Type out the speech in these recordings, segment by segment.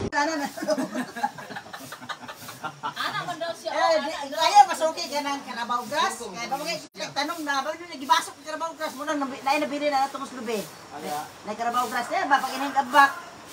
Ana man daw siya. Kaya masuki ka ng Carabao Grass. Kaya ba mga tanong na, ba nyo nagibasok ng Carabao Grass mo nang nabili na ito mas lubi. Na Carabao Grass na, ba pag inang kabak.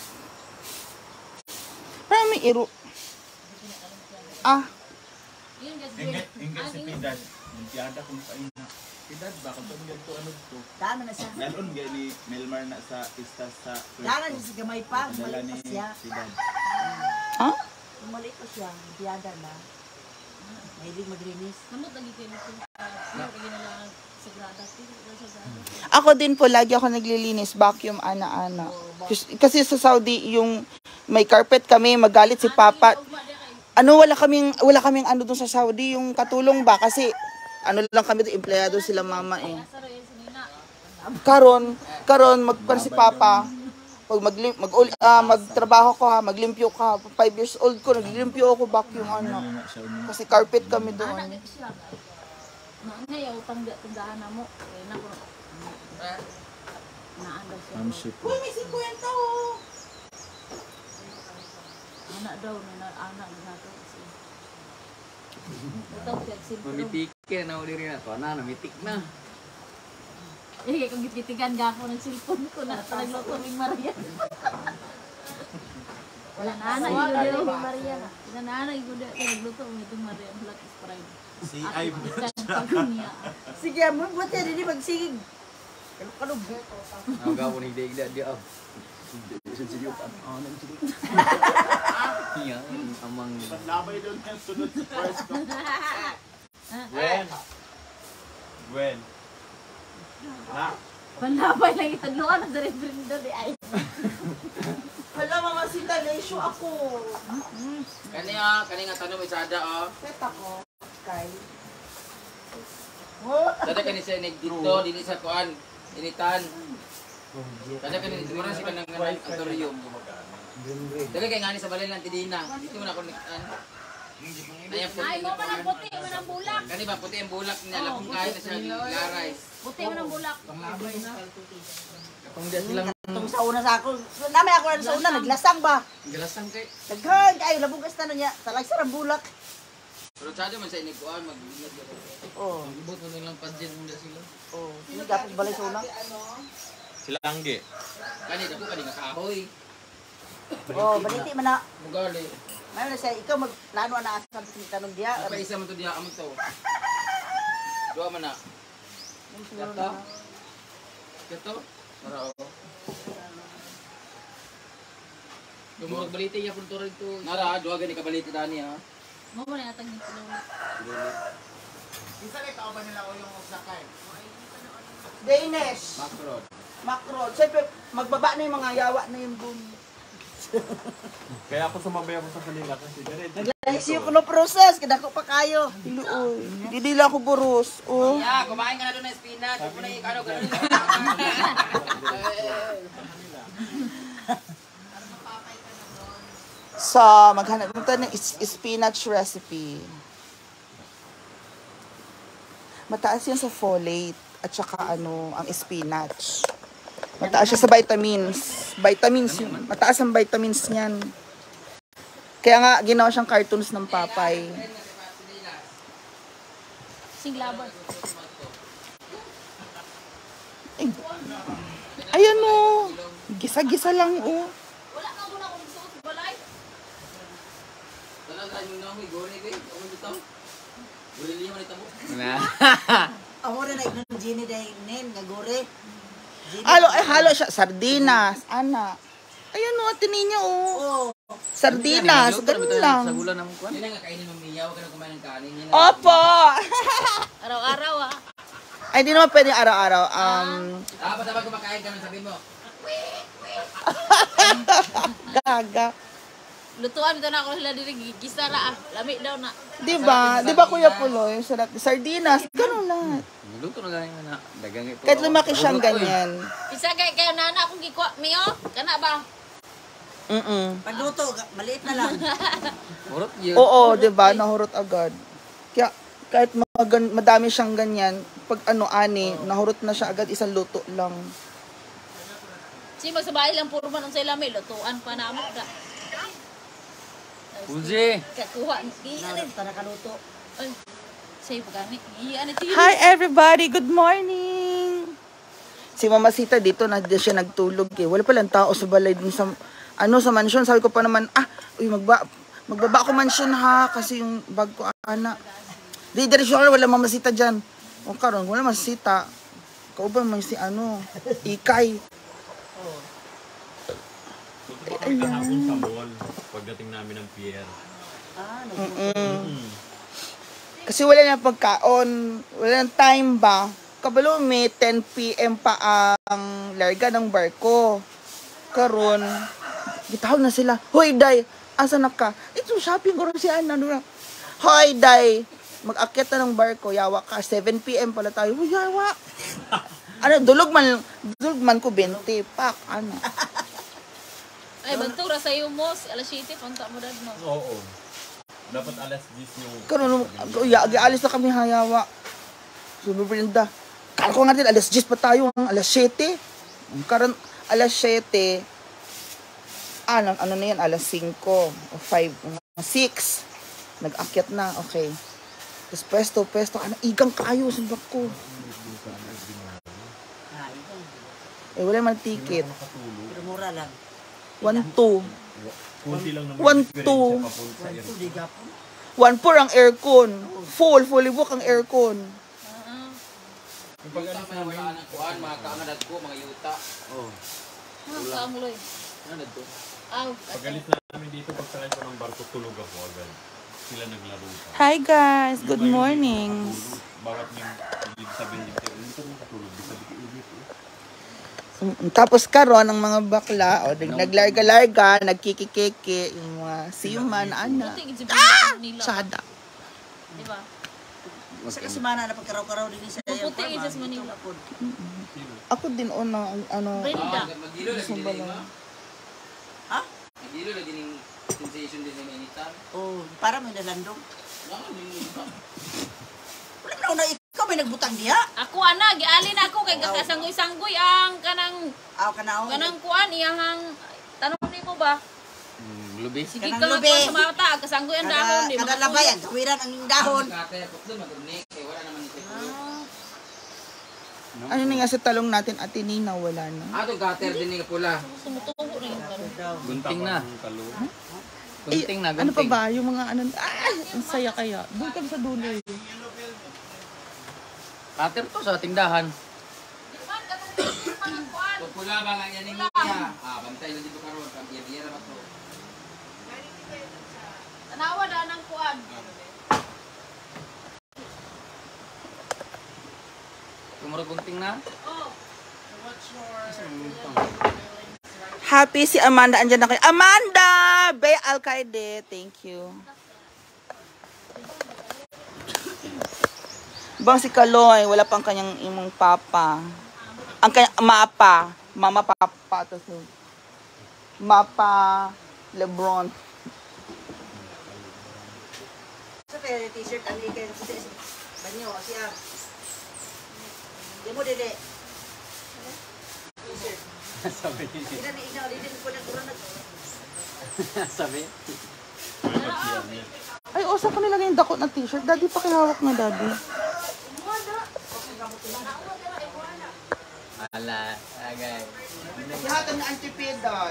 Parang may iro. Ah. Ingay si Pidad. Nagtiada kung saan na. Pidad ba? Kung saan ganito ano ito? Daan na siya. Ganon ni Melmar na sa pista sa... Daan na siya gamay pa. Dala Maliit ni pa siya. Pidad. Ha? Maliit pa siya. Biyada na. Mahilig maglinis. Namot lagi kayo nito. Lagi na lang sagrada. Ako din po, lagi ako naglilinis, vacuum, ana-ana. Kasi sa Saudi, yung may carpet kami, magalit si Papa. Ano, wala kaming ano dun sa Saudi, yung katulong ba? Kasi, ano lang kami, empleyado sila mama eh. Karon, magpar si Papa. Pag magtrabaho ko ha, maglimpyo ka. 5 years old ko, naglimpyo ako vacuum, ano. Kasi carpet kami doon. Ngayon, tandaan na mo. Naandal siya. Uy, may 50 oh! Anak daw, anak na ito. Ito, siyag-simple. Mamitik na uli rin ako. Namitik na. Eh, kung gititigan ka ako ng cellphone ko na nagluto ng Maria. Wala na anak yung Maria. Wala na anak yung nagluto ng itong Maria. Black is pride. Si Ay. Sige, mo, buat yan, hindi magsigig. Kalog. Ako gawin ni Degda dia. Sensitif pa. Oh, sensitif. Iya, amang Labay doon yung sunod sa first ko. Gwen. Na. Panlabay lang itagluan ang referendum doon ay. Hala, mamasita, lesyo ako. kani nga tanong isada oh. Set ako. Kay. Sada kani sa dito dili sa kuan initan. Sada kani dito ra sa kanang auditorium. Dali kay ngani sa balay lang tidina. Dito man ako Ay, mo man ang puti, man ang bulak. Kani ba puti ang bulak niya labong kain na siya laray. Puti man ang bulak. Kung di silang Itong sa una sa ako. Namay ako na sa una, naglasang ba? galasang kay. Daghan kayo, labugas na niya. Talag sarang bulak. Pero sada man sa inikuan magbinag. Oh. Ibot mo nilang padjen mo sila. Oh, hindi gapos balay sa una. Sila Angge. Kani dako kani nga kahoy. Oh, baliti man na. Mugali. Mayo na siya, ikaw magplano na asa sa tanong diya. Apa isa man to diha amon to. Duha man na. Kato. Kato. Para ako. Dumurog balite ya pun turog to. Nara duha gani ka balite dani ha. Mo man atang dito. Isa kay tao ba nila o yung sakay? Danish. Macron. Macron. Siyempre, magbaba na yung mga yawa na yung boom. Kaya ako sumabay ako sa kanila kasi Naglahisyo ko no process. Kadako pa kayo. Iluoy. Hindi nila ako buros. Oh. Ya, kumain ka na doon ng spinach. Huwag mo na ikano ganun. So, maghanap mo tayo ng spinach recipe. Mataas yan sa folate at saka ano, ang spinach. Mataas siya sa vitamins. Vitamins yun. Mataas ang vitamins niyan. Kaya nga, ginawa siyang cartoons ng Papay. Singlaban. Ayan o. Gisa-gisa lang o. Wala ka muna kung gusto ko sa balay. Dalang tayo mong nahoy. Gawin kayo. Gawin dito. Gawin liyo man ito mo. Ako rin na iknon Gini dahil nen, gagore. Halo siya. Sardinas. Anak. Ayan o, tinin niyo o. Oh. Sardinas. Ganun lang. Sa gulan ng kuwan. Hindi na nga kainin ng miyaw. Huwag ka na kumain ng kanin. Opo. Araw-araw ah. Ay, hindi naman pwede araw-araw. Basta kumakain ka nang sabihin mo. Gaga. Lutuan ito na ako sila diri gigisa ra ah. Lami daw na. Diba Kuya Puloy? Sardinas. Ganun lang. Luto na ganyan na. Dagang ito. Kahit lumaki siyang ganyan. Isa kay nana akong gikwa miyo. Kana ba? Pagluto, maliit na lang. Murot yun. Oo, diba? Nahurot agad. Kaya kahit madami siyang ganyan, pag ani, nahurot na siya agad, isang luto lang. Si magsabay lang puro man sa lami lutuan pa na mo da. Uzi. Kakuha. Iyan eh. Tanakaluto. Ay. Sa'yo pa gani. Iyan eh. Hi everybody, good morning. Si Mama Sita dito na siya nagtulog eh. Wala palang tao sa balay dun sa sa mansion. Sabi ko pa naman, magbaba ako mansion ha kasi yung bag ko ana. Di diretso wala Mama Sita diyan. O karon wala Mama Sita. Kauban man si Ikay. Punta pa kami kahapon sa mall pagdating namin ng pier. Kasi wala na pagkaon, wala nang time ba? Kabalo may 10 PM pa ang larga ng barko. Karon, gitawag na sila. Hoy, Day, asa na ka? Ito, shopping ko rin si Ana. Hoy, Day, mag-akyat na ng barko. Yawa ka, 7 PM pala tayo. Hoy, yawa. Dulog man ko 20. Pak, ano. Ay, bantura sa'yo mo. Alas 7, punta mo dad mo. Oo. Dapat alas 10 yung... Karon, alis na kami hayawa. Suno Brenda. Ako nga din, alas 10 pa tayo. Alas 7. Karon, alas 7. Ano na yan? Alas 5 o 5. 6. Nag-akyat na. Okay. Tapos pesto. Igang kayo sa bako. Wala man ticket. Pero mura lang. 1-2. Kunti lang naman. 1-2. Papunta sa air. 1-4 ang aircon. Fully book ang aircon. Yung pag-alis Tama namin, yung ng kuan, mga kaangadad ko, mga yuta. Kaamuloy. Ano to? Aw. pag-alis namin dito, pagsakay ko ng barko, tulog ako agad. Sila naglaro pa. Hi guys, good morning. Bakit yung sabihin dito nakatulog, di sabi ko ulit. Tapos karon ang mga bakla, naglarga-larga, nagkikikiki, yung mga siyuman, ana. Buti gid nila. Sada. Di ba? Sa kasimana na pagkaraw-karaw din sa iyo. Buti gid sa Manila. Ako din Brenda. Magilo lagi din yung Ha? Magilo lagi din sensation din yung initan. Oh, para may nalandong. Naman yung Wala na ikaw may nagbutang diha. Ako ana, giali na ako kay kakasanggoy-sanggoy ang kanang Aw kanao. kuan iyang tanong nimo ba? lubi. Sige Kanang ka lubi. lang sa mata, kasanggoy ang dahon, di Kada labay ang kawiran ang dahon. Kate, putlo magrunik, kay wala naman ito. Ano na nga sa talong natin, Ate Nina, wala na. Ato gater din nga pula. Sumutubo na yung tanong. Gunting na. Eh, Gunting na, ano pa gunting. ba? Yung mga ang saya kaya. Doon kami sa dulo eh. Gater to sa tindahan. Pula ba nga yan niya? Bantay na dito karon, pag iya ra ba to. Tanawa da ng kuan. Kumuro gunting na. Happy si Amanda. Andyan na kayo. Amanda! Bay Alcaide. Thank you. Bang si Kaloy, wala pang kanyang imong papa. Ang kanyang mama papa. Tapos mapa Lebron. Sa kaya t-shirt ang ikay sa banyo siya. Di mo dede. T-shirt. Sabi. Ina ni ina dede ko na kurang. Sabi. Ay, osa ko nilagay yung dakot na t-shirt. Daddy, pakihawak na, Daddy. Ala, agay. Lahat ang antipedon.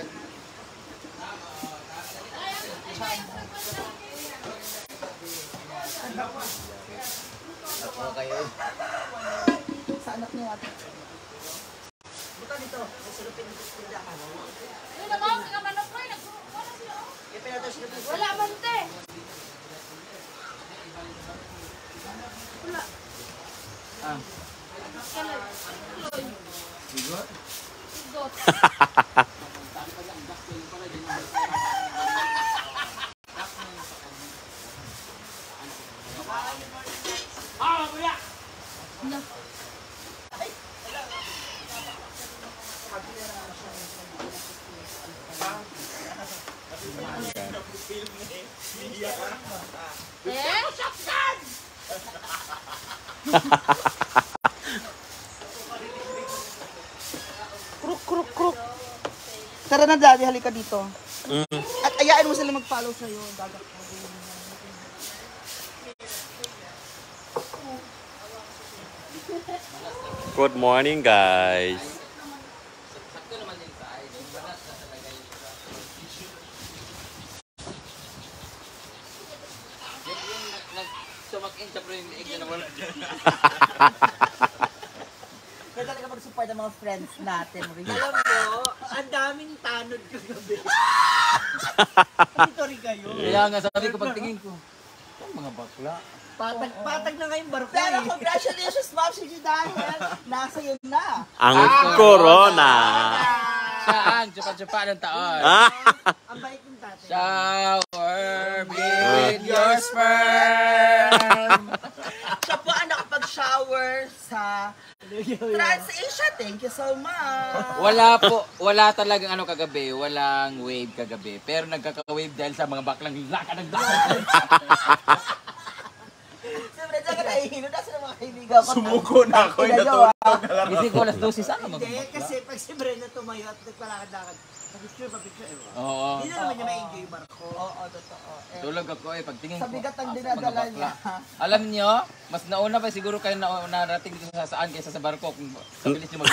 Ako kayo. Sa anak niya ate. Buta dito. Silupin dito sa tindahan. Ay naman, ka manok ko wala sila. Ipin nato silupin. Wala man te. Ah. Bigot? Bigot. Kruk, kruk, kruk. Tara na, Daddy. Halika dito. At Hayaan mo sila mag-follow sa'yo. Good morning, guys. Sakto naman din sa ay. Yung balat na talaga yung nag-sumak-in siya pero yung leeg na nawala dyan. Kaya talaga mag-support ng mga friends natin. Alam mo, ang daming tanod kagabi. Dito rin kayo. Kaya nga sabi ko pagtingin ko, ang mga bakla. Patag na kayong barko Pero eh. congratulations, Ma'am Gigi dahil nasa yun na. Ang corona. Siya ang tsupa-tsupa ng taon. Ang bait ng tatay. Shower with your sperm. Siya po ang nakapag-shower sa TransAsia. Thank you so much. Wala talagang ano kagabi, walang wave kagabi. Pero nagkaka-wave dahil sa mga baklang laka ng lakad. Siyempre, dyan ka nahihilo. Nasa ng mga kaibigan ko. Sumuko na ako, natulog na lang. Kasi ko alas 12 sana Hindi, magbakla. kasi pag si Brenda tumayo at nagpalakad-lakad, pa-picture eh. Oo. Hindi na naman niya ma-enjoy yung barko. Oo, totoo. Tulog ako pagtingin ko. Sa bigat ang mga dinadala bakla. niya. Alam niyo, mas nauna pa siguro kayo narating dito sa saan kaysa sa barko kung kabilis niyo mag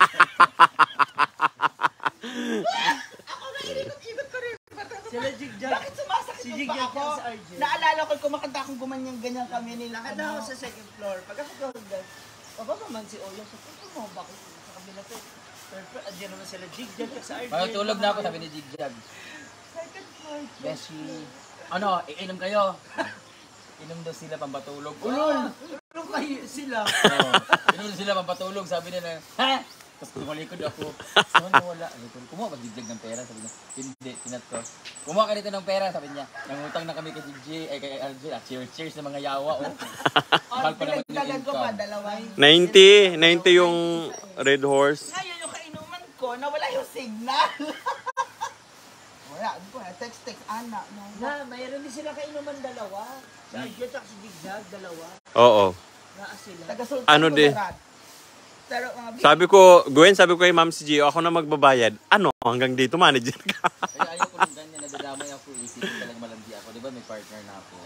Sila Jigjag. Bakit sumasakit Si yung Jigjag paa ko? yan sa RJ. Naalala ko, kumakanta akong gumanyan-ganyan kami nila. Lakad na ako sa second floor. Pag ako doon, baba naman si Oya. So, mo, bakit sa kabila to? Pero andyan naman sila Jigjag sa RJ. Matulog na ako sabi ni Jigjag. Beshi. Ano, iinom kayo? Inom daw sila pampatulog. Ulol! Ano kayo sila? Inom sila pampatulog. Sabi nila, ha? Tapos kumalikod ako. Saan wala? Kumuha ba Jigjag ng pera? Sabi niya, hindi, tinat ko. Kumuha ka dito ng pera, sabi niya. Nangutang na kami kay Jigjay, ay kay Arjun. Cheers sa mga yawa. Oh. Mahal pa naman yung Pinagdagan ko pa, income. dalawa. 90 yung Red Horse. Ngayon, yung kainuman ko, nawala yung signal. Wala, hindi ko na. Text, Ana. No. Na, mayroon din sila kainuman dalawa. Si RJ at si Jigjag, dalawa. Oo. Naa sila. Taga-Sultan Ano di? Kudarat. Pero mga Sabi ko, Gwen, sabi ko kay Ma'am si Gio, ako na magbabayad. Ano? Hanggang dito, manager ka. Kaya ayaw ko rin ganyan, nadadamay ako. Isipin talaga malandi ako. Di ba may partner na ako?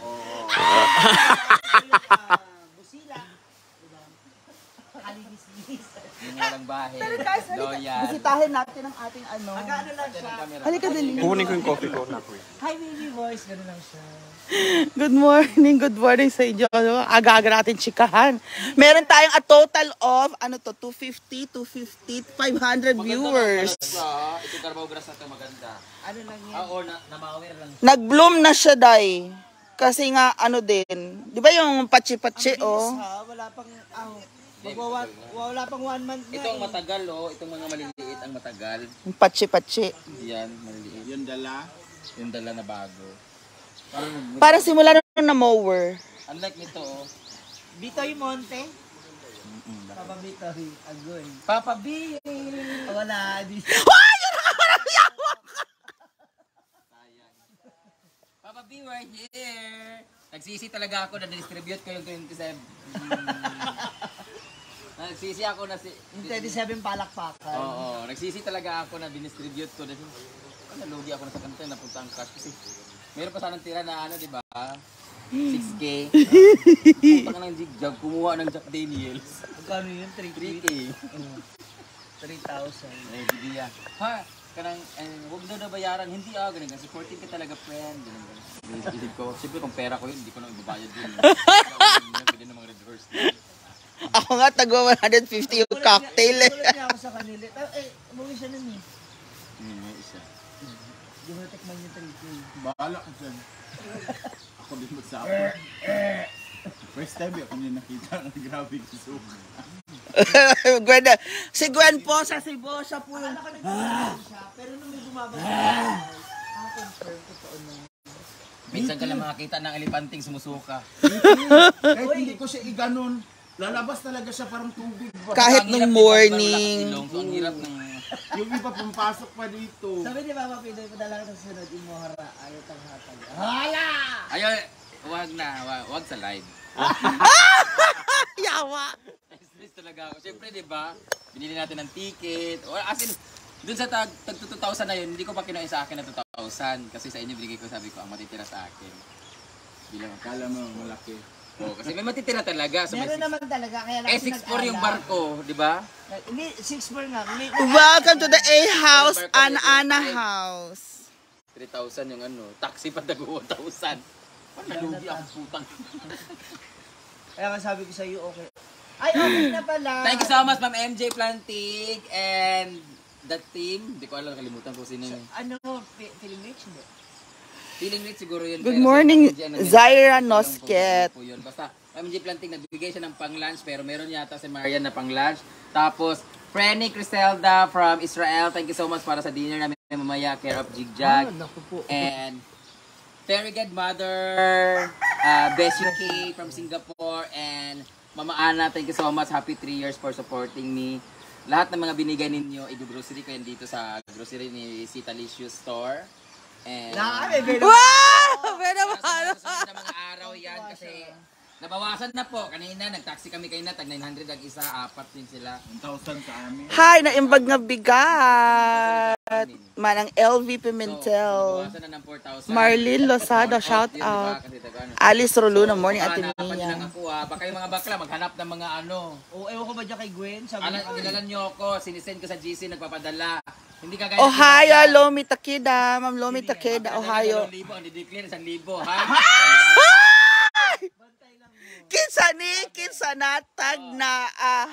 Busila. Diba? Kalinis-lis. Yung walang bahay. guys, Loyal. bisitahin natin ang ating ano. Magano lang siya. Halika dali. Kukunin ko yung coffee ko. Hi baby voice, gano'n lang siya. Good morning sa inyo. Aga-aga natin chikahan. Meron tayong a total of, 250, 500 viewers. Ito Carabao Grass na ito maganda. Ano lang yan? Oo, namawir lang. Nag-bloom na siya, Day. Kasi nga, din. Di ba yung patsi-patsi, oh? Ha, wala pang, wala pang 1 month na Ito ang matagal, oh. Itong mga maliliit ang matagal. Yung patsi-patsi. Yan, maliliit. Yung dala. Yung dala na bago. Parang simula na mower. Unlike nito, oh. Bitoy Monte. Papa Bitoy, agoy. Papa B! Wala, di. Papa B, we're here! Nagsisi talaga ako na distribute ko yung 27. Nagsisi ako na si... Yung 27 palakpakan. Oo, nagsisi talaga ako na dinistribute ko. Nalugi ako na sa kanta, napunta ang cash kasi meron pa sanang tira na di ba? 6K. Punta ka ng Jigjag, kumuha ng Jack Daniels. Magkano yun? 3K. 3,000. Eh, bibiya. Ha? Kanang, huwag daw na bayaran. Hindi ganun. Supporting ka talaga, friend. Ganun. Isip ko, siyempre kung pera ko yun, hindi ko na ibabayad yun. Pwede namang Red Horse. Ako nga, tagwa 150 yung cocktail. Tulad niya ako sa kanila. Umuwi siya nun eh. May isa. Hindi mo natikman yung 3K. Bahala ka dyan. Ako din magsapot. First time ako niya nakita ng grabe yung suka. Gwen, si Gwen po sa Cebu, siya po yung... Siya, pero nung may bumabag confirm, totoo na. Minsan ka lang makakita ng elepanting sumusuka. Kahit hindi ko siya iganon, lalabas talaga siya parang tubig ba? Kahit Ang hirap nung din morning. pag ilong, so ang hirap ng... Yung iba pumpasok pa dito. Sabi ni Papa Pidoy, padala ka sa sunod, imuhara, ayaw tang hatag. Hala! Ayaw, wag sa live. Yawa! Stress talaga ako. Siyempre, di ba? Binili natin ng ticket. O, as in, Dun sa tag 2,000 na yun, hindi ko pa kinuha sa akin na 2,000. Kasi sa inyo binigay ko, sabi ko, ang matitira sa akin. Bilang Kala mo malaki. Oo, kasi may matitira talaga. So, Meron naman talaga, kaya lang eh, kasi 6'4 yung nag-alam. barko, di ba? Hindi, 6'4 nga. Hindi, Welcome to the A House, Ana House. 3,000 yung ano, taxi pa tago 1,000. Paano nalugi ako putang? Kaya nga sabi ko sa iyo, okay. Ay, okay na pala. Thank you so much, Ma'am MJ Plantig and the team. Hindi ko alam, kalimutan ko sino yun. Ano, feeling rich, hindi? Feeling rich siguro yun. Good pero morning, sa MJ, ano, Zaira yun, Nosket. po yun. Basta, Ma'am MJ Plantig nagbigay siya ng pang-lunch, pero meron yata si Marian na pang-lunch. Tapos, Frenny Criselda from Israel. Thank you so much para sa dinner namin mamaya, care of Jigjag. naku po. And very good mother, Bessie K from Singapore, and Mama Ana, thank you so much. Happy 3 years for supporting me. Lahat ng mga binigay ninyo, i-grocery ko yan dito sa grocery ni Citalicious Store. And Wow! Pero sa susunod na mga araw yan kasi nabawasan na po. Kanina, nag-taxi kami kayo na, tag 900 ang isa, 4 din sila. 1,000 sa amin. Hi, naimbag nga bigat. Manang LV Pimentel. Nabawasan na ng 4,000. Marlene Losada, shout Yun, diba? out. Kasi taga-ano. Alice Roluna, morning, Ate Hanapan niyo lang Mia. ako baka yung mga bakla maghanap ng mga ano. O, ewan ko ba dyan kay Gwen? Sabi Ano, ko, nilalan niyo ako, sinisend ko sa GC, nagpapadala. Hindi ka gaya. Ohio, Lomi Takeda. Ma'am Lomi Takeda, Ohio. 2,000, ang dideclare 1,000, ha? Kinsa natag na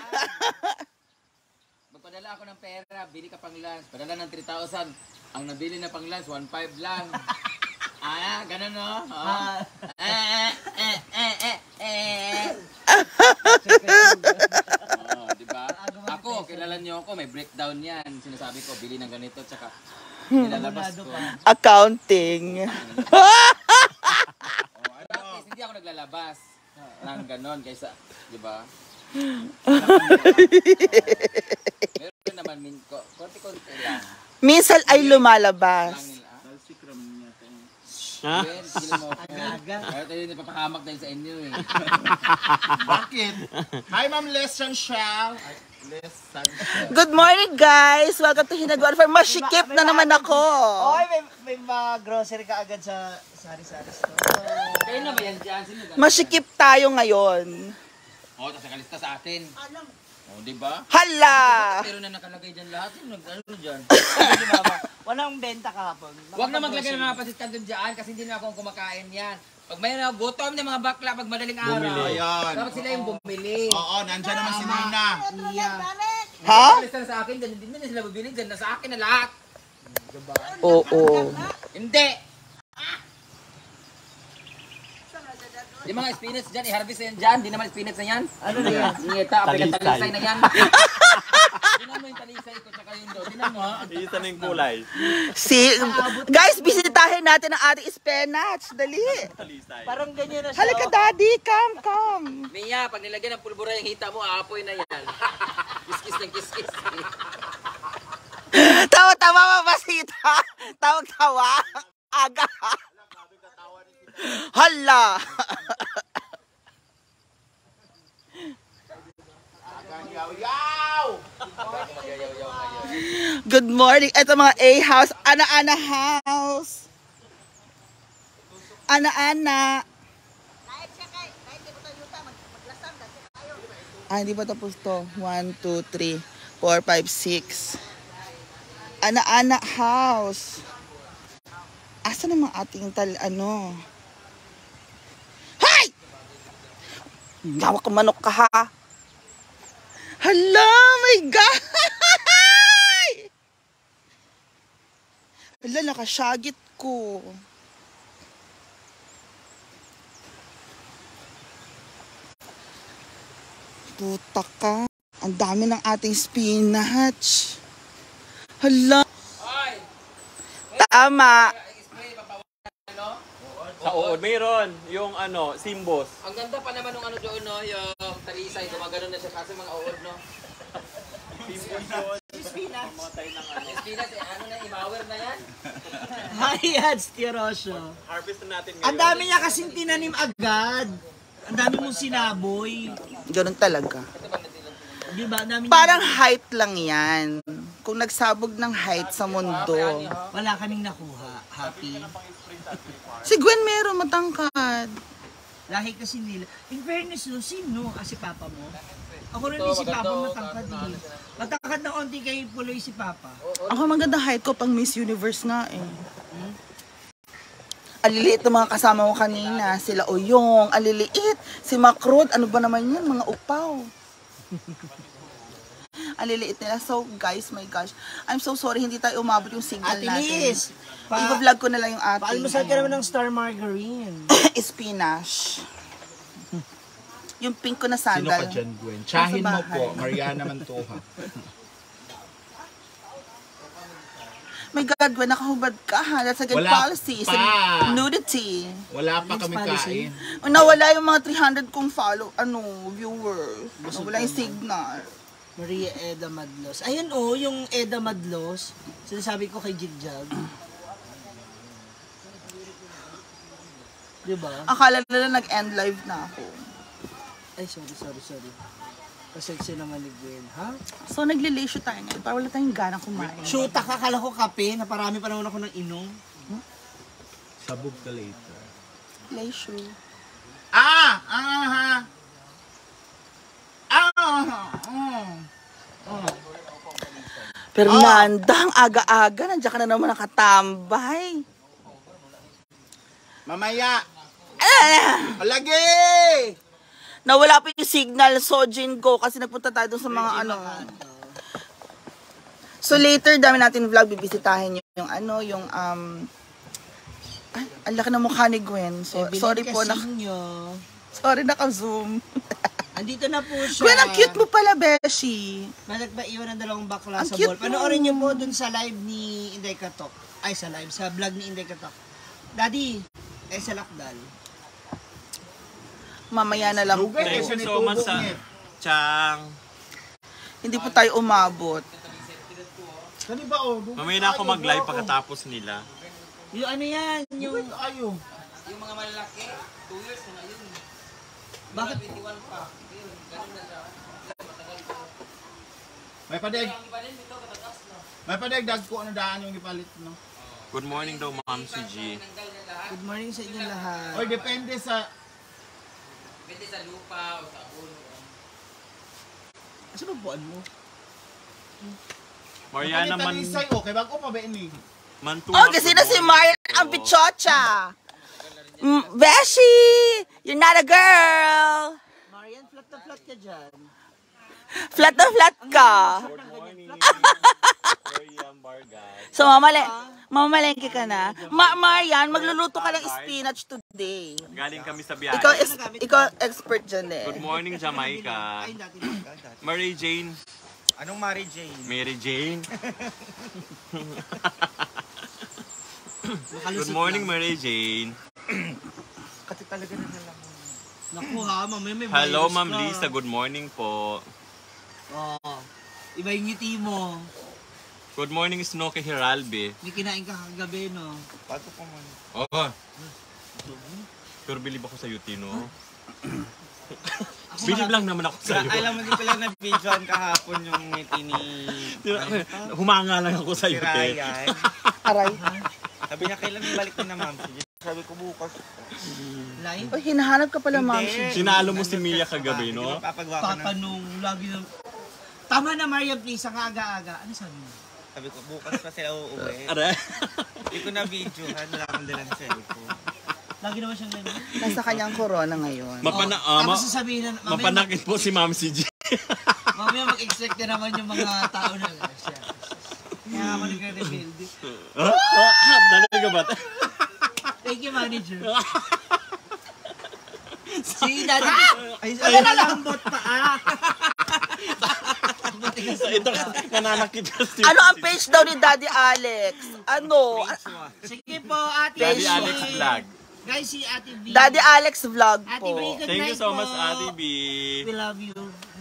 Magpadala ako ng pera, bili ka pang lunch. Padala ng 3,000. Ang nabili na pang lunch, 1,500 lang. Ganun no? Diba? Ako, kilala niyo ako, may breakdown yan. Sinasabi ko, bili ng ganito, tsaka nilalabas ko. accounting. At least, hindi ako naglalabas ng ganon kaysa, di ba? Meron naman, konti-konti lang. Minsan ay Lang lumalabas. nila. Talsik raman niya tayo. Ha? Ben, sila mo ako. Kaya tayo napapahamak dahil sa inyo eh. Bakit? Hi, Ma'am Les Sanshao. Les Sanshao. Good morning, guys. Welcome to Hinaguan Farm. Masikip na naman ako. Oy, may mga grocery ka agad sa sari-sari store. Kayo na ba yan dyan? Sino ganun? Masikip tayo ngayon. Oo, tapos nakalista sa akin. Oo, di ba? Hala! Pero na nakalagay dyan lahat. Sino nag-ano dyan? Sabi ni Mama, walang benta kahapon. Huwag na maglagay ng mga pasitan doon dyan kasi hindi na ako kumakain yan. Pag may gutom ng mga bakla, pag madaling araw, Ayan. dapat sila yung bumili. Oo, nandyan naman si Nina. Ha? Lista na sa akin dyan, hindi na sila bumili dyan, nasa akin na lahat. Oo. Hindi! Yung mga spinach dyan, i-harvest na yan dyan. Di naman spinach na yan. Ano na yan? Ngeta, apel at talisay na yan. Tinan mo yung talisay ko, tsaka yun doon. Tinan mo, ha? Isa na yung kulay. Guys, bisitahin natin ang ating spinach. Dali. Talisay. Parang ganyan na siya. Halika, daddy. Come. Mia, pag nilagyan ng pulbura yung hita mo, aapoy na yan. Kiskis ng kiskis. Tawa-tawa, mabasita. Tawag-tawa. Aga. Hala. Good morning. Ito mga A-house. Ana-ana house. Ana-ana. Hindi pa tapos to. 1, 2, 3, 4, 5, 6. Ana-ana house. Asa namang ating ano? Hay! Gawak ka manok ka ha. Hala, my God! Hala, nakasyagit ko. Puta ka. Ang dami ng ating spinach. Hala. Hoy! Tama. Spray, papawalan, ano? Sa uod, mayroon. Yung ano, simbos. Ang ganda pa naman ng ano doon, no? Yung talisay, gumagano na siya kasi mga uod, no? Simbos yun. Spinach. Spinach, ano na, imawer na yan? Hayad, Tirosyo. Harvest na natin Ang ngayon. dami niya kasing tinanim agad. Ang dami mong sinaboy. Ganun talaga. Di ba? Ang dami niya- Parang hype lang yan. kung nagsabog ng height sa mundo. Wala kaming nakuha. Happy. Si Gwen meron matangkad. Lahi kasi nila. In fairness, no, sino? Si Papa mo? Ako rin din si Papa matangkad eh. Matangkad na onti kay Puloy si Papa. Ako maganda height ko pang Miss Universe nga eh. Aliliit ng mga kasama ko kanina. Sila Oyong, aliliit. Si Macrod, ano ba naman yan? Mga upaw. Aliliit nila. So guys, my gosh. I'm so sorry, hindi tayo umabot yung signal Ate natin. Liz! I-vlog ko na lang yung ating. Paalmusal ka naman ng Star Margarine. Spinach. Yung pink ko na Sino sandal. ka dyan, Gwen? Tsahin mo bahay. po, Mariana Mantoha. My God, Gwen, nakahubad ka ha. That's a good Wala policy. It's pa. nudity. Wala pa kami kain. Nawala yung mga 300 kong viewers. Nawala yung signal. Maria Eda Madlos. Ayun oh, yung Eda Madlos. Sinasabi ko kay Jigjag. Diba? Akala nila nag-end live na ako. Ay, sorry. Pasensya naman ni Gwen, ha? So, nagli-leisure tayo ngayon. Para wala tayong ganang kumain. Shoot, akala ko kape, na parami pa naman ako ng inom. Sabog ka later. Leisure. Fernanda, ang aga-aga. Nandiyan ka na naman nakatambay. Mamaya! Alagi! Nawala pa yung signal, Sojin ko, kasi nagpunta tayo dun sa mga So later, dami natin vlog, bibisitahin yung ay, ang laki ng mukha ni Gwen. So, sorry po, sorry naka-zoom. Andito na po siya. Gwen, ang cute mo pala, Beshi. Nagpaiwan ng dalawang bakla Ang sa cute ball. Panoorin niyo po dun sa live ni Inday Katok. Ay, sa vlog ni Inday Katok. Daddy, sa lakdal. Mamaya na lang po. Thank you so much sa Chang. Hindi po tayo umabot. Kani ba o? Mamaya na ako mag-live pagkatapos nila. Yung ano yan, yung... Ayo. Yung mga malalaki, 2 years na yun. Bakit? 21 pa. May padeg. May padeg, dagko na daan yung ipalit, no? Good morning daw, Ma'am si G. Good morning sa inyo lahat. Oy, depende sa... Pwede sa lupa o sa ulo. Asa ba buwan mo? Mariana Man... Talisay, okay, bago pa ba ini? Mantua. Oh, kasi na si Marian ang pichocha. Beshi! You're not a girl! Marian, flat na flat ka dyan. Flat na flat ka. Good morning. Marian Bargas. So, mamalengke ka na. Marian, magluluto ka ng spinach today. Galing kami sa biyahe. Ikaw expert dyan eh. Good morning, Jamaica. Ay, dati. Mary Jane. Anong Mary Jane? Mary Jane. Makalusot Good morning, lang. Mary Jane. Kasi talaga na lang. Naku ha, mamaya may Hello, virus Ma'am ka. Lisa. Good morning po. Oo. Iba yung ngiti mo. Good morning, Snooki Hiralbe. May kinain ka kagabi, no? Bago pa man. Oo. Pero believe ako sa no? Believe lang naman ako sa iyo. Alam mo, hindi ko lang na-videoan kahapon yung ngiti ni Humanga lang ako sa iyo. Ryan. Aray. Sabi niya, kailan balik na ma'am? Sabi ko bukas. Live? Oh, hinahanap ka pala, ma'am. Hindi. Sinalo mo si Mia kagabi, no? Papagawa ko na. Tatanong, lagi na... Tama na, Maria, please. Ang aga-aga. Ano sabi mo? Sabi ko, bukas pa sila uuwi. Aray. Hindi ko na-videoan. Wala akong dalang cellphone. Lagi naman siyang ganyan. Nasa kanyang corona ngayon. Tapos sasabihin na... Mapanakit po si Ma'am si G. Mamaya mag-expect na naman yung mga tao na siya. Kaya ako nagka-rebuild. Talaga ba? Thank you, manager. Si Daddy. Ay, nalambot pa Ito nananakit ka si Ano ang page daw ni Daddy Alex? Ano? Sige po, Ate Daddy B. Alex Vlog. Guys, si Ate B. Daddy Alex vlog Ate po. B, good Thank you night so po. much, Ate B. We love you.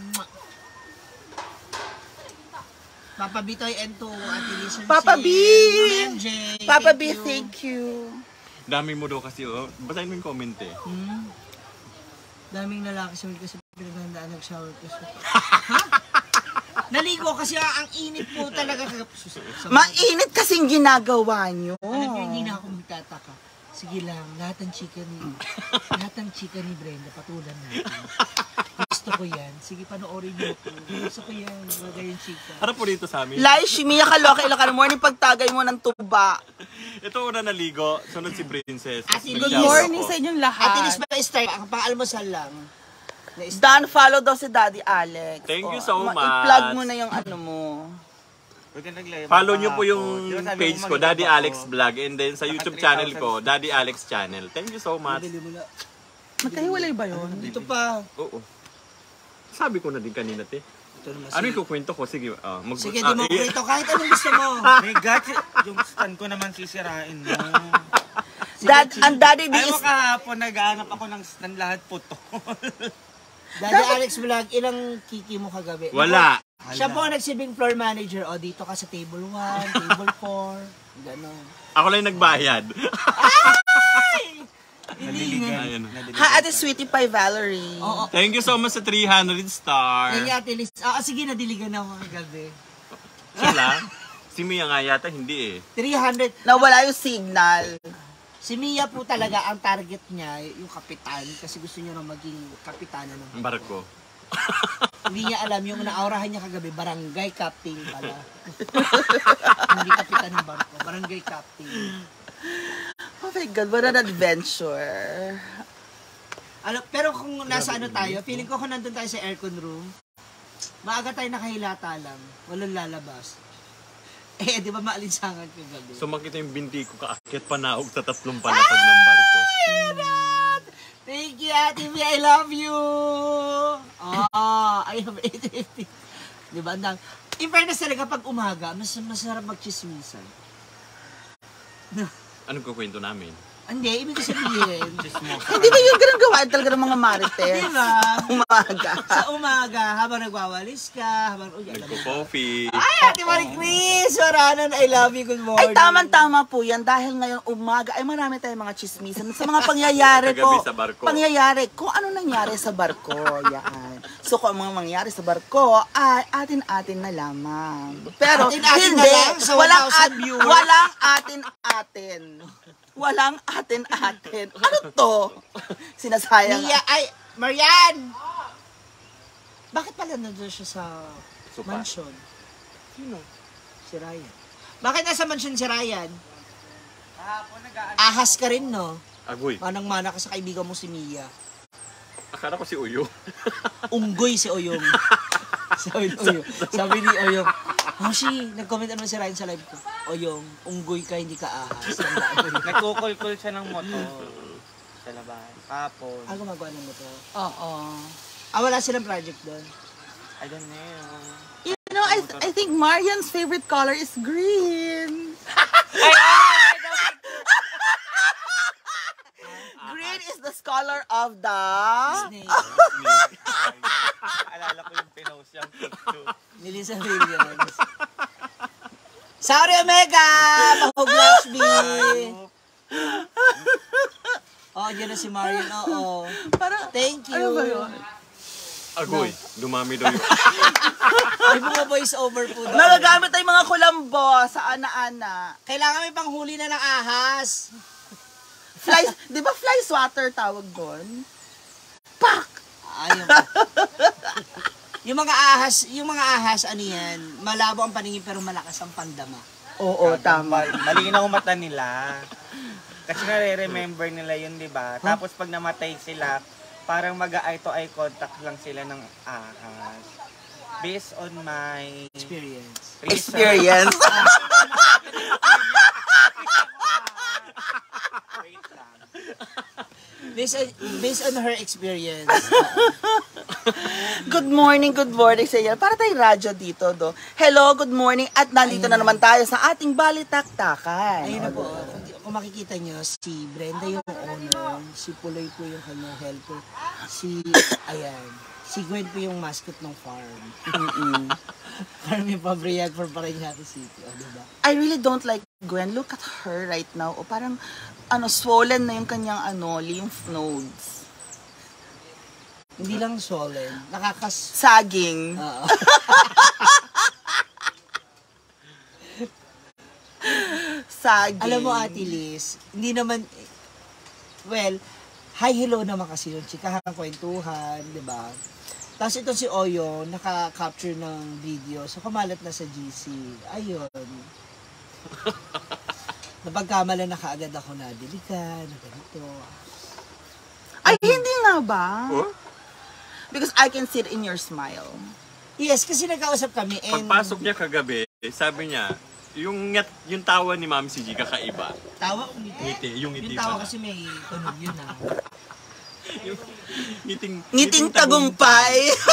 Papa Bitoy and to Ate Lisa. Papa B! MJ. Papa B, thank you. Dami mo daw kasi, oh. Basahin mo yung comment eh. Daming lalaki sa kasi pinaghandaan nag-shower kasi. Naligo kasi ang init po talaga. Mainit kasing ginagawa nyo. Alam niyo, hindi na ako magtataka. Sige lang, lahat ng chika ni Brenda, patulan natin. Gusto ko yan. Sige, panoorin niyo po. Gusto ko yan. Mga yung chika. Harap po dito sa amin. Lai, Shimiya Kaloka, Ilocano Morning, pagtagay mo ng tuba. Ito una naligo, sunod si Princess. Ate, Good Nag-shower morning ako. sa inyong At lahat. least pa-start, ang pang-almusal lang. Dan, follow daw si Daddy Alex. Thank you so much. I-plug mo na yung ano mo. Follow nyo po yung page ko, Daddy Alex Vlog. And then sa YouTube channel ko, Daddy Alex Channel. Thank you so much. Magkahiwalay ba yun? Dito pa. Oo. Sabi ko na din kanina, te. Ito naman Ano yung kukwento ko? Sige, Sige, di mo kurito. Kahit anong gusto mo. May gadget. Yung stand ko naman sisirain mo. Ang Daddy D Alam mo is... kahapon, nag-aanap ako ng stand lahat puto. Daddy Alex Vlog, ilang kiki mo kagabi? Wala. Siya po ang nagsilbing floor manager. O, dito ka sa table 1, table 4. Gano'n. Ako lang yung nagbayad. Nadiligan. Ha, Ate Sweetie Pie Valerie. Oo. Thank you so much sa 300 star. Yan yung Ate Liz. Sige, nadiligan na ako kagabi. Siya lang. Si Mia nga yata hindi eh. 300. Nawala yung signal. Si Mia po talaga, ang target niya, yung kapitan. Kasi gusto niya na maging kapitana ng Ang barko. Hindi niya alam, yung naaurahan niya kagabi, barangay captain pala. Hindi kapitan ng barko, barangay captain. Oh my God, what an adventure. Pero kung nasa ano tayo, feeling ko kung nandun tayo sa aircon room, maaga tayo nakahilata lang, walang lalabas. Di ba maalinsangan kagabi? Sumakit yung binti ko kaakyat panaog sa 3 panatag ng barko. Thank you, Ate V. I love you! I have 850. Diba? In fairness talaga, pag umaga, masarap magchismisan. Anong kukwento namin? Hindi, ibig sabihin. Hindi ba yung ganun gawain talaga ng mga marites? Diba? Umaga. Sa umaga, habang nagwawalis ka, habang... Nagko-coffee. Ay, Ate Marie Chris! Waranan, I love you. Good morning. Ay, tama-tama po yan. Dahil ngayon umaga, ay marami tayong mga chismisan sa mga pangyayari ko. Kagabi sa barko. Pangyayari. Kung ano nangyari sa barko. Yan. So, kung ang mga mangyari sa barko, ay atin-atin na lamang. Pero, Atin-atin hindi. na lang sa 1,000 viewers. Walang atin-atin. Walang atin-atin. Ano to? Sinasayang. Mia, ay, Marian! Bakit pala nandun siya sa Sopa. mansion? Sino? Si Ryan. Bakit nasa mansion si Ryan? Ahas ka rin, no? Agoy. Manang-mana ka sa kaibigan mo si Mia. Akala ko si Uyo. Unggoy si Oyong. Sabi ni Oyong, Moshi, nag-comment naman si Ryan sa live ko. Oyong, unggoy ka, hindi ka ahas. Nagkukulkul siya ng motor. Sa labas. Kapon. Gumagawa ng motor. Oo. Wala silang project doon. I don't know. You know, I think Marian's favorite color is green. Green is the color of the... Snake. Alala ko yung pinost yung picture. Melissa Williams. Sorry, Omega! Mahog Lashby! Diyan na si Marian. Oo. Thank you. Ano ba yun? Agoy. Dumami daw yun. May mga voice over po doon. Nagagamit ay mga kulambo sa ana-ana. Kailangan may panghuli na ng ahas. Fly, di ba fly swatter tawag doon? Pak! Ayun. Yung mga ahas, ano yan, malabo ang paningin pero malakas ang pandama. Oo, tama. Malinaw mata nila. Kasi nare-remember nila yun, di ba? Tapos pag namatay sila, parang mag-eye to eye contact lang sila ng ahas. Based on my Experience. Experience. Wait lang. Based on her experience. Good morning sa inyo. Para tayong radyo dito, do. Hello, good morning. At nandito na naman tayo sa ating balitaktakan. Ayun na po. Kung makikita nyo, si Brenda yung owner, si Puloy po yung kanyang helper, si Gwen po yung mascot ng farm. Parang may pabriyag for Parañaque City. Diba? I really don't like Gwen. Look at her right now. O parang, swollen na yung kanyang, lymph nodes. Hindi lang swollen. Saging. Oo. saging. Alam mo, Ate Liz, hindi naman, well, hi, hello naman kasi yung chikahan, kwentuhan, di ba? Tapos ito si Oyo, naka-capture ng video, so kumalat na sa GC. Ayun. Napagkamala na kaagad ako na dilikan, na ganito. Ay, hindi nga ba? Oh? Because I can see it in your smile. Yes, kasi nagkausap kami and Pagpasok niya kagabi, sabi niya, yung tawa ni Ma'am si G kakaiba. tawa ko ngiti. Yung ngiti Yung tawa pala. kasi may tunog yun ah. Ngiting tagumpay.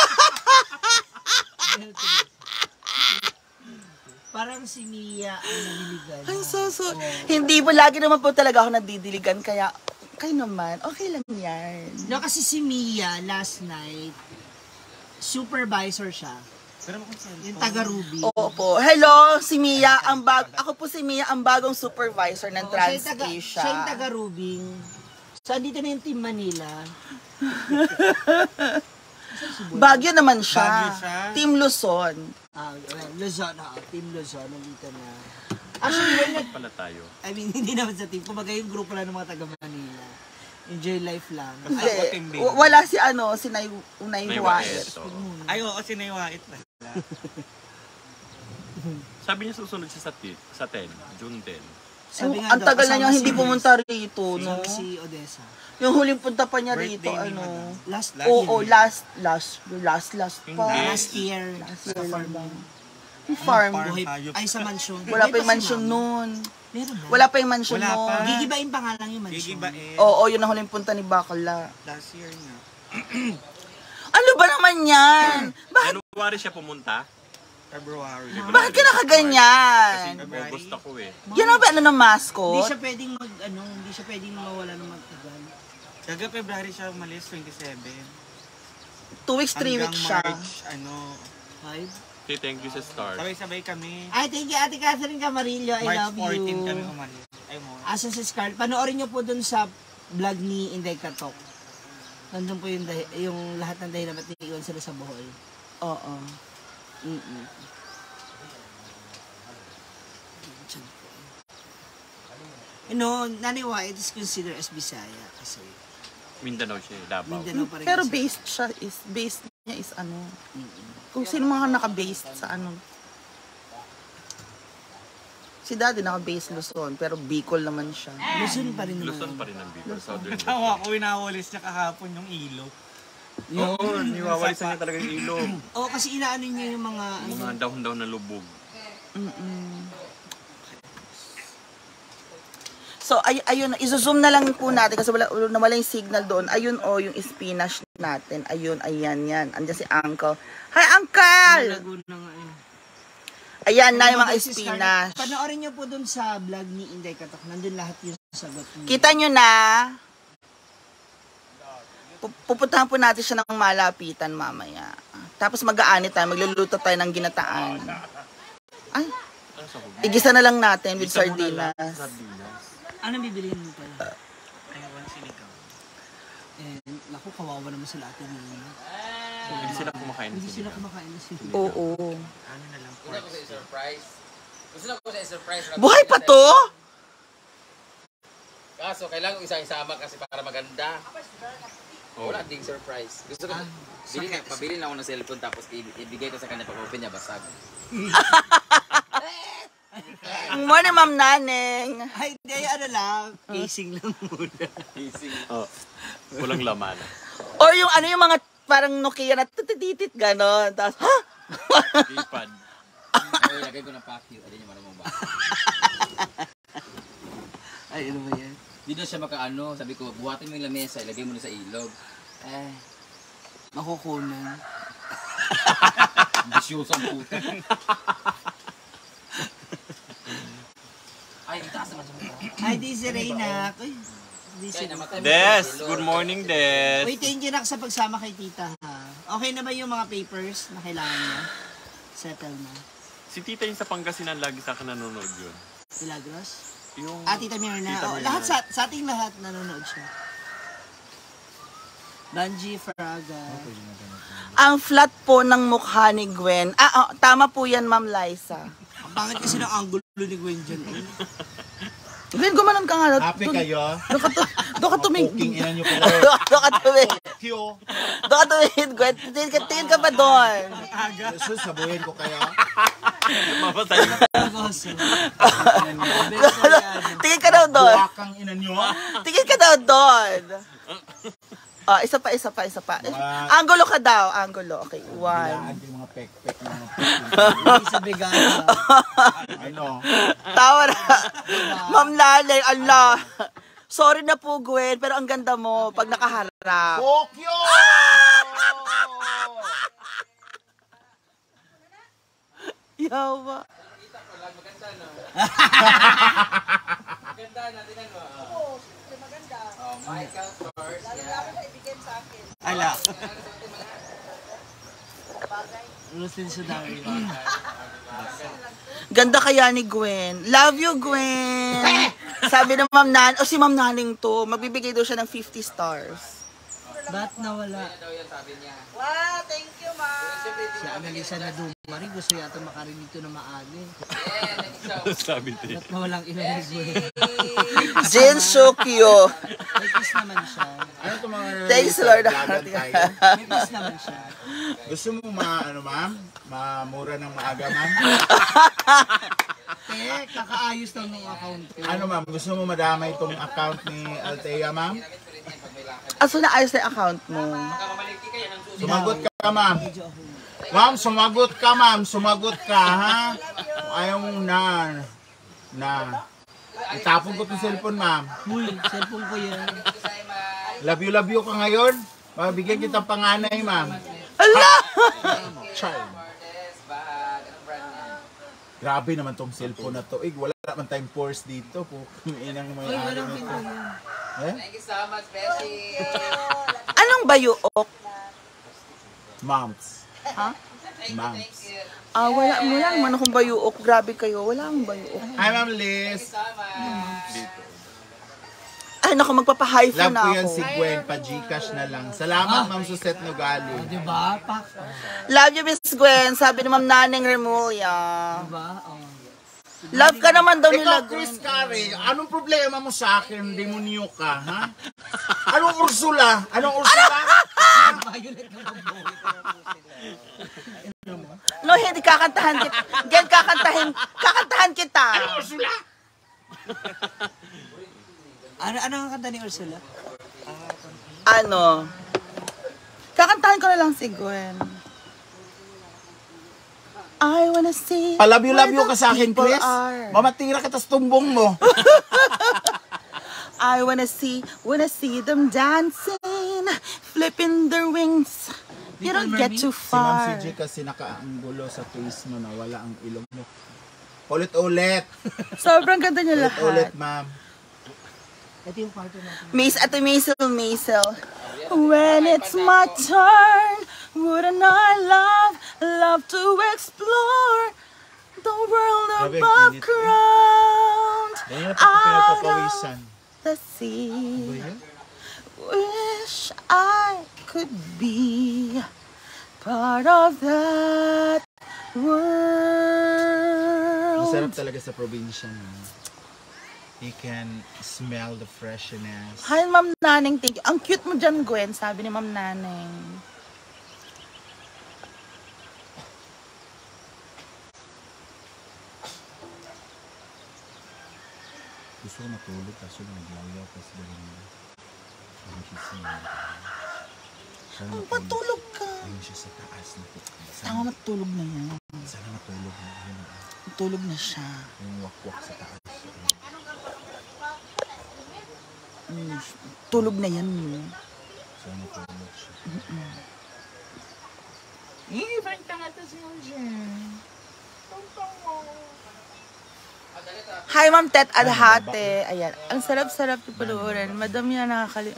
Parang si Mia ang naliligan. Ay, so. Hindi po, lagi naman po talaga ako nadidiligan, kaya, kayo naman, okay lang yan. No, kasi si Mia last night, supervisor siya. Yung taga Ruby. Oo po. Hello, si Mia, ako po si Mia, ang bagong supervisor ng Siya yung Trans-Asia. siya yung taga Rubing. So, andito na yung Team Manila. Baguio naman siya. Baguio siya? Team Luzon. Luzon, Team Luzon, nandito na. Actually, Pala tayo. I mean, hindi naman sa team. Kumbaga yung grupo lang ng mga taga Manila. Enjoy life lang. Hindi. Wala si Unay May Wait. waeto. Ay, oo, sinaiwait na. Sabi niya susunod siya sa 10, June 10. Sabi nga Ang daw, tagal na niya kasama hindi si- pumunta rito, no? kasama si Odessa. Yung huling punta pa niya Birthday rito, ni ano? Madam. Last Oo, year. last pa. Hindi. Last year. Last year Sa farm. lang. Yung farm. Buhay- hayop. Ay, sa mansion. Wala Buhay pa yung si mansion Mama? noon. Meron na. Wala pa yung mansion Wala noon. pa. Gigibain pa nga lang yung mansion. Gigibain. Oo, yun ang huling punta ni Bakla. Last year na. Ano ba naman yan? Bakit, January siya pumunta. February. bakit ka nakaganyan? February. August ako eh. Yan ang ba ano ng Hindi mascot? siya pwedeng hindi siya pwedeng mawala ng magtagal. Taga February siya umalis, 27. 2 weeks, 3 Hanggang weeks siya. March, 5. Okay, thank you sa star. sabay-sabay kami. Ay, thank you, Ate Catherine Camarillo. I March love 14 you. kami umalis. Ay mo. Asan si Scarlett? Panoorin niyo po dun sa vlog ni Inday Katok. Nandun po yung lahat ng dahilan ba't naiiwan sila sa Bohol. Oo. Naniwa, it is considered as Bisaya kasi Mindanao siya eh, Davao. Mindanao pa rin Pero kasi. based niya is ano. Kung sino mga naka-based sa ano. Si Daddy naka-based Luzon, pero Bicol naman siya. Luzon pa rin naman. Luzon pa rin ang Bicol. Southern Luzon. Tawa ko, winawalis niya kahapon yung ilo. Oo, niwawalisan niya talaga yung ilog. Oo, kasi inaano niya yung mga Mga dahon-dahon na lubog. So, ayun, izo-zoom na lang po natin kasi wala yung signal doon. Ayun yung spinach natin. Ayun, ayan, yan. Andiyan si Uncle. Hi, Uncle! Laguna nga yun. Ayan na yung mga Si Scarlett, spinach. Panoorin niyo po dun sa vlog ni Inday Katok. Nandun lahat yung sagot niya. Kita nyo na. Pupuntahan po natin siya ng malapitan mamaya. Tapos mag-aanit tayo. Magluluto tayo ng ginataan. Ay, igisa na lang natin with sardinas. Anong bibiliin mo pala? Ayawan sinigaw. Naku, kawawa naman sila ate niya. Hindi sila kumakain Hindi sa sila sila. kumakain na sila. Oo. Ano na lang po. Gusto ko sa surprise. Gusto ko sa surprise. Buhay pa to? Kaso, kailangan ko isama kasi para maganda. Wala ding surprise. Gusto ko, pabili na ako ng cellphone tapos ibigay ko sa kanya pag open niya, basag. Good morning, Ma'am Naneng. Ay, hindi, ano lang. Casing lang muna. Oh, walang laman. Or yung yung mga parang Nokia na tititit gano'n. Tapos, ha? Keypad. Ay, lagay ko ng package. Ay, niya marunong ba? Ay, ano ba yan? Di na siya makaano. Sabi ko, buhatin mo yung lamesa, ilagay mo na sa ilog. Makukunan. Ambisyoso ang puta. Ay, itaas naman siya. Ay, di si Reyna. Ay, di si Des, good morning, Des. Wait, thank you na sa pagsama kay tita, ha? Okay na ba yung mga papers na kailangan niya? Settle na. Si tita yung sa Pangasinan lagi sa akin nanonood yun. Milagros? Yung... Tita Mirna. Tita Oh, Mirna. lahat sa ating lahat nanonood siya. Banji Fraga. Ang flat po ng mukha ni Gwen. Tama po yan, Ma'am Liza. Ang pangit kasi ng angulo ni Gwen dyan. Gwen, gumanon ka nga. Happy kayo? Doon ka tumingin. Cooking ina nyo pala. Doon ka tumingin. Kyo. Doon ka tumingin, Gwen. Tingin ka pa doon. Jesus, sabuhin ko kayo. Mapatay na. Tingin ka daw doon. Buwakang ina nyo. Tingin ka daw doon. Isa pa. Angulo ka daw. Angulo. Okay, 1. Kailangan yung mga pek-pek na mga Hindi sa bigana. ano. Tawa na. Ma'am Lalay, Allah. Sorry na po, Gwen, pero ang ganda mo pag nakaharap. Tokyo! Yawa. Maganda na, tinan mo. Oo, maganda. Michael Kors. Ala. Rosin sa dami. Ganda kaya ni Gwen. Love you, Gwen. Sabi ng Ma'am Nan, si Ma'am Naning to, magbibigay daw siya ng 50 stars. Ba't nawala? Wow, thank you, ma'am. Si Annalisa na dumari. Gusto yata makarinig ko na maaga. Sabi tayo. Ba't nawalang ilan ni Gwen? Jin Shokyo. May kiss naman siya. Ano itong mga... Thanks, Lord. May kiss naman siya. Gusto mo ma'am? Mamura ng maaga, ma'am? Kakaayos lang ng account ko. Ano, ma'am? Gusto mo madamay itong account ni Althea, ma'am? So, naayos na yung account mo. Sumagot ka, ma'am. Ma'am, sumagot ka, ha? Kung ayaw mong itapon ko itong cellphone, ma'am. Uy, cellphone ko yan. Love you ka ngayon? Mabigyan kita panganay, ma'am. Ala! Child. Grabe naman tong cellphone na to. Wala naman tayong force dito. Inang may Uy, ano walang nito. pinto yan. Thank you so much, Beshi. Anong bayuok? Mounts. Ha? Mounts. Wala mo lang. Ano kung bayuok? Grabe kayo. Wala akong bayuok. Hi, Ma'am Liz. Ay, naku, magpapa-hyphen Love na ko ako. yan si Gwen. Pa-Gcash na lang. Salamat, Ma'am Suset Nugali. Diba? Pak. Love you, Miss Gwen. Sabi ni Ma'am Naneng Remulla. Diba? Oh. Love ka naman daw nila, Ikaw, Chris Carey, anong problema mo sa akin? Demonyo ka, ha? Anong Ursula? No, hindi kakantahan kita. Gen, kakantahan kita. Anong Ursula? Ano ang kanta ni Ursula? Ano? Kakantahan ko na lang si Gwen. I wanna see Love you where ka the sa akin, people Chris. are. Mamatira kita sa tumbong mo. I wanna see them dancing, flipping their wings. You don't get too Si Ma'am far. CJ kasi nakaanggulo sa face mo na wala ang ilong mo. Ulit-ulit. Sobrang ganda niya Ulit, lahat. ma'am. Ito yung party natin. Miss at Maisel. When it's my turn, wouldn't I love to explore the world Grabe, ang above init. ground, Ganyan na pa ito pinagpapawisan. the sea. Wish I could be part of that world. Masarap talaga sa probinsya. No? You can smell the freshness. Hi, Ma'am Naneng. Thank you. Ang cute mo dyan, Gwen. Sabi ni Ma'am Naneng. Gusto ko matulog kaso naglayaw kasi dahil ang kising. Ang patulog ka. Ayun siya sa taas. Tama, matulog na yan. Sana matulog na. Ayun, Matulog na siya. yung wakwak sa taas. Tulog na yan. Sana matulog siya. Hi, Ma'am Tet Adhate. Ayan. Ang sarap-sarap ipaluuran. Madam yan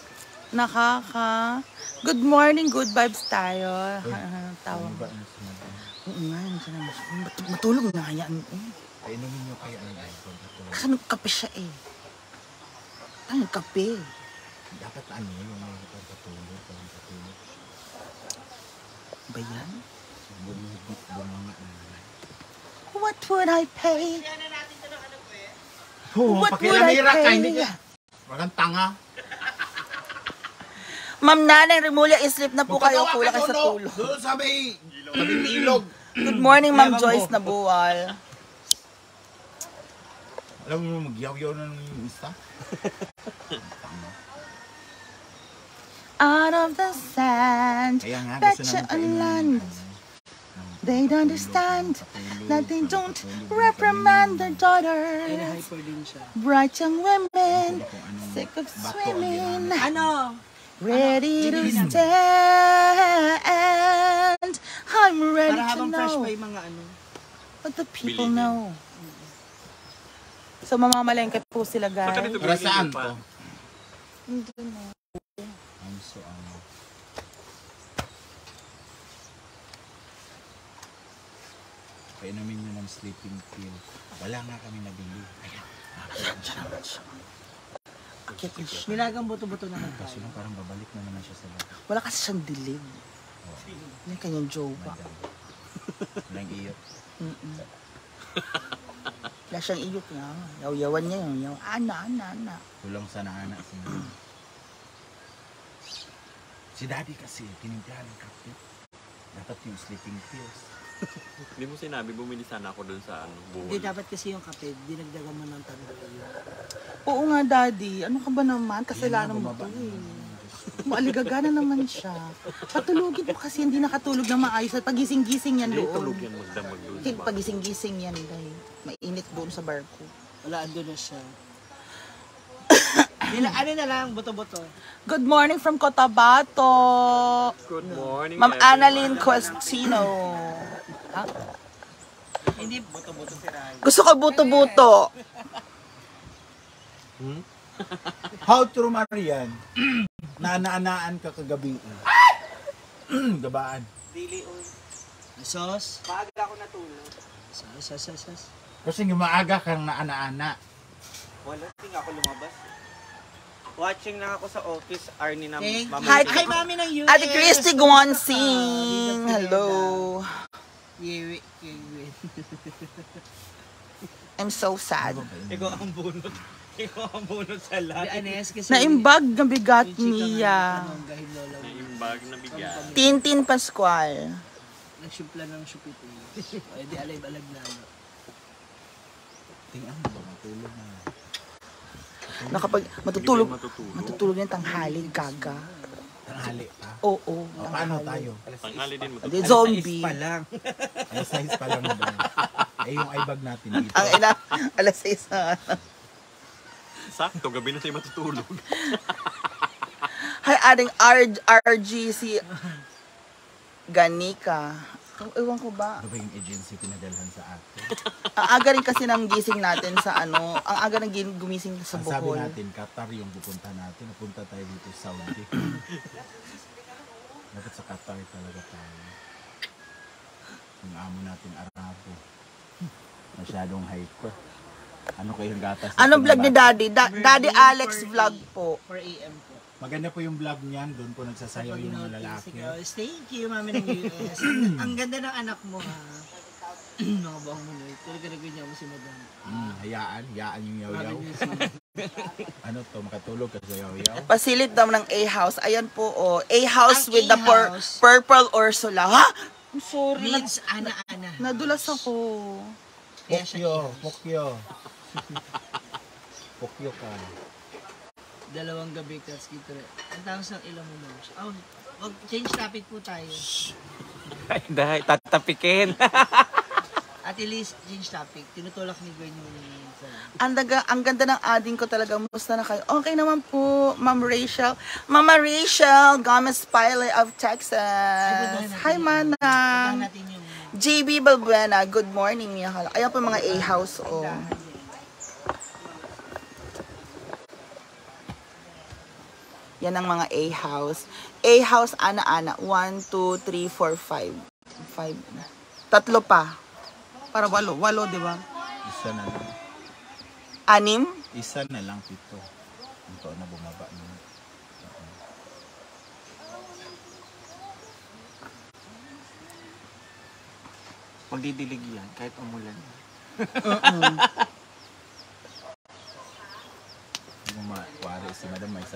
Good morning, good vibes tayo. Tawa mo. Oo nga, matulog na kaya. Painumin niyo kaya ang alcohol. Kasi nagkape siya eh. Ay, nagkape. Dapat ano yung mga pagkatulog. Ba yan? Bumanga na naman. What would I pay? What would I pay? Parang tanga. Ma'am Nanay Remulla, sleep na po kayo. Kulang kayo sa tulog. Doon sa may tabing ilog. Good morning, Ma'am Joyce Nabuwal. Alam mo, magyaw-yaw na ng isa. Out of the sand, Kaya nga, gusto betcha namin on kainin. land. They don't understand that they don't reprimand their daughters. hyper din siya. Bright young women, sick of swimming, Ano? ready to stand. I'm ready Para to habang fresh know pa yung mga ano. what the people know. So mamamalengke po sila, guys. Para saan to? Hindi na. I'm so Painumin nyo ng sleeping pill. Wala nga kami nabili. Akit na siya. Nilagang buto-buto naman Kaso tayo. lang parang babalik na naman siya sa bahay. Wala kasi siyang dilim. Yung kanyang jowa. Walang iyot. Wala siyang iyot niya. Yaw-yawan niya yung yaw. Ana. Kulang sana anak si Mama. Si Daddy kasi, tinimplahan ng kape. Dapat yung sleeping pills. Hindi mo sinabi, bumili sana ako dun sa Hindi buhol. dapat kasi yung kape, dinagdagan mo ng tanong. Oo nga, Daddy. Ano ka ba naman? Kasalanan mo to eh. Maaligagana naman siya. Patulugin mo kasi hindi nakatulog na maayos. At pagising-gising yan Hindi, tulog doon. yan magdamag doon. Hindi, pagising-gising yan, dahil mainit doon sa barko. Wala, ando na siya. Ano na lang, buto-buto. Good morning from Cotabato. Good morning, Ma'am everyone. Annalyn Cuestino. Ha? Hindi buto-buto si Rai. Gusto ko buto-buto. How true, Marian? Naana-anaan ka kagabi. Gabaan. Dili oy. Sos. Maaga ako natulog. Sos. Kasi maaga kang naana-ana. Wala, hindi nga ako lumabas. Watching lang ako sa office, Arnie na Hi, Hi, mami ng US. Ate Christy Guansing. Hello. Yewi. I'm so sad. Ikaw ang bunot. Ikaw ang bunot sa lahat. Anes kasi. Naimbag na bigat niya. Naimbag na bigyan. Tintin Pascual. Nagsumpla ng supito. Ay, di alag-alag na. Tingnan mo ba, matulog na. Nakapag matutulog na tanghali, gaga. Tanghali pa. Oo. O, paano tayo? Tanghali din mo. Hindi, zombie. Pa lang. Alas 6 pa lang na ba? Eh, yung eyebag natin dito. Ang ina, alas 6 na. Sakto, gabi na tayo matutulog. Hi, adding RGC Ganika. Ewan ko ba? Ano ba yung agency pinadalhan sa atin? Ang aga rin kasi ng gising natin sa ano, ang aga ng gumising sa Ang sabi Bohol. natin, Qatar yung pupunta natin. Napunta tayo dito sa Saudi. Dapat sa Qatar talaga tayo. Yung amo natin, Arabo. Masyadong hyper. Ano kayong gatas? Anong vlog ni Daddy? Daddy Alex vlog po. 4 a.m. po. Maganda po yung vlog niyan. Doon po nagsasayaw yung mga lalaki. Thank you, mami ng US. Ang ganda ng anak mo, ha? Mga buong munoy. Talaga nagwin niya mo si Madam. Hayaan yung yaw-yaw. Ano to, makatulog ka sa yaw-yaw? Pasilip daw ng A-house. Ayan po, oh. A-house Ang with the A-house. purple Ursula. Ha? I'm sorry. Means ana-ana. Nadulas ako. Kaya siya Pokyo. Pokyo ka. Dalawang gabi kasi kita. Ang tawag ng ilang mo na. Oh, wag change topic po tayo. Ay, dahil tatapikin. At least change topic. Tinutulak ni Gwen yung Ang ganda ng ading ko talaga. Musta na kayo? Okay naman po, Ma'am Rachel. Mama Rachel Gomez Pilot of Texas. Hi, Manang. natin yung JB Balbuena. Good morning, Mia. Ayan po mga A-house. Oh. Yan ang mga A-house. A-house, ana-ana. 1, 2, 3, 4, 5. 5. Tatlo pa. Para walo. Walo, di ba? Isa na lang. 6? Isa na lang, 7. Ito na bumaba na. Magdidilig yan kahit umulan.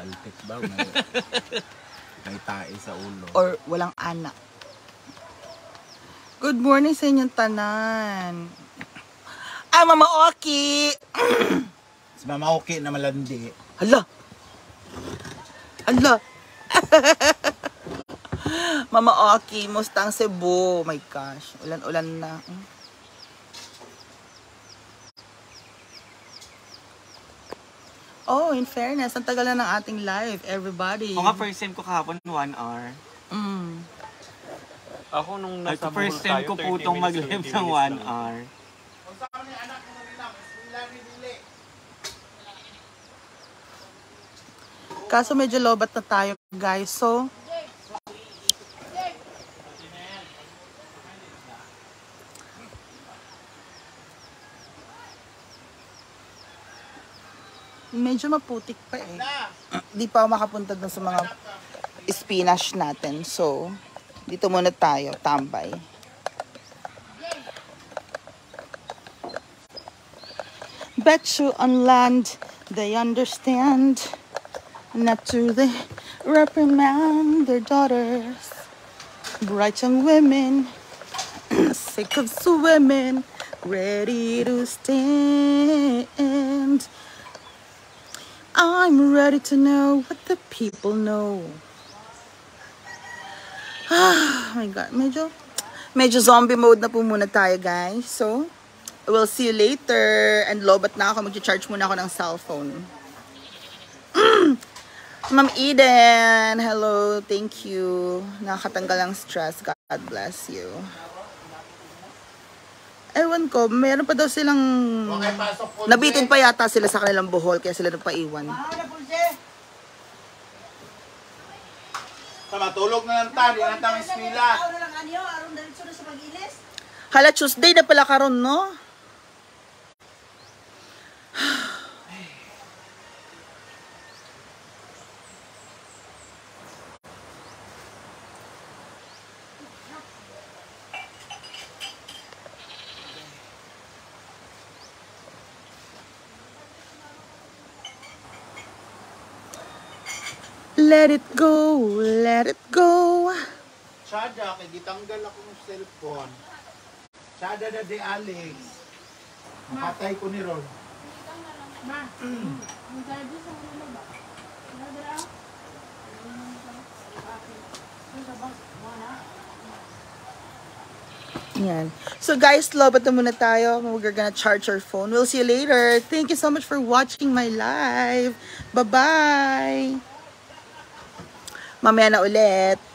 saltik ba? May tae sa ulo. Or walang anak. Good morning sa inyong tanan. Ah, Mama Oki! Si Mama okay na malandi. Hala! Hala! Mama Oki, musta ang Cebu? Oh my gosh, ulan-ulan na. Oh, in fairness, ang tagal na ng ating live, everybody. Ako nga first time ko kahapon 1 hour. Ako nung nasa Bohol First time ko po itong mag-live ng 1 hour. Kaso medyo lobat na tayo, guys. So, medyo maputik pa eh. Di pa ako makapunta dun sa mga spinach natin. So, dito muna tayo, tambay. Bet you on land, they understand. Not to they reprimand their daughters. Bright young women, sick of women, ready to stand. I'm ready to know what the people know. Ah, my God, medyo zombie mode na po muna tayo, guys. So, we'll see you later. And lobat na ako, mag-charge muna ako ng cellphone. Ma'am Eden, hello, thank you. Nakakatanggal ang stress. God bless you. Ewan ko, meron pa daw silang... Nabitin pa yata sila sa kanilang buhol, kaya sila nagpaiwan. Matulog na lang tayo, yan ang tamang eskwela. Hala, Tuesday na pala karon, no? Let it go, let it go. Sada, kay gitanggal ako ng cellphone. Sada na di Alex. Mapatay ko ni Ron. Yan. So guys, lobat na muna tayo. We're gonna charge our phone. We'll see you later. Thank you so much for watching my live. Bye-bye. Mamaya na ulit.